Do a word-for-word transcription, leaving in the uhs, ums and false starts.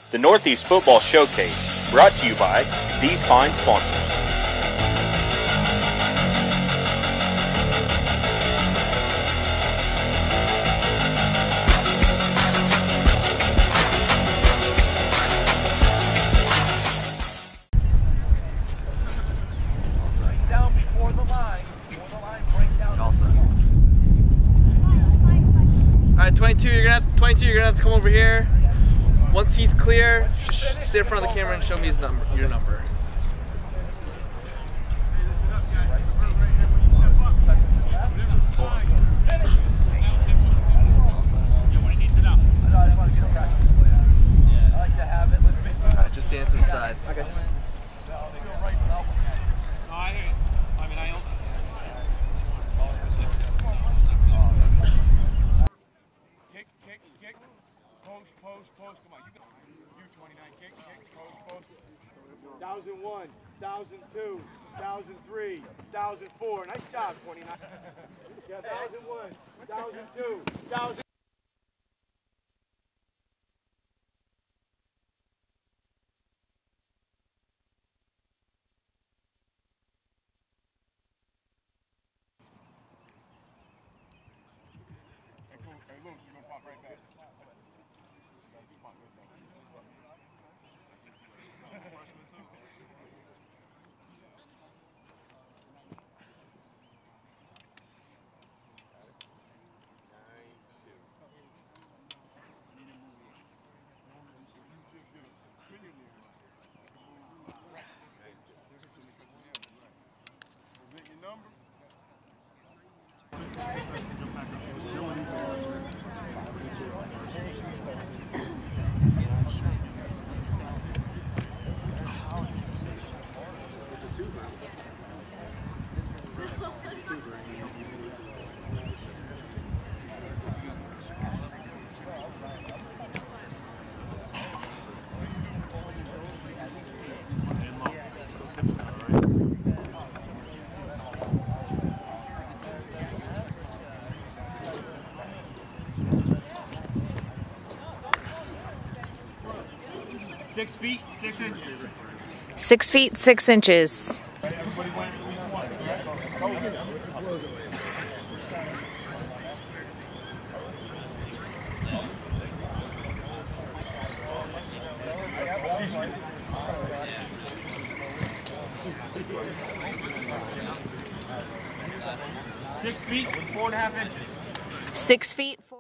The Northeast Football Showcase, brought to you by these fine sponsors. Down before the line. Before the line, break down. Also. All right, twenty-two. You're gonna have, twenty-two. You're gonna have to come over here. Once he's clear, just stay in front of the camera and show me his number. Your number. All right, just stand to the side. Okay. Kick, kick, kick. Post, post, post. Come on. You, you twenty-nine. Kick, kick, post, post. Thousand one, thousand two, thousand three, thousand four. Nice job, twenty-nine. Yeah, thousand one, thousand two, thousand. Hey, Luce, you're gonna pop right back. Six feet, six inches. Six feet, six inches. Six feet, four and a half inches. Six feet, four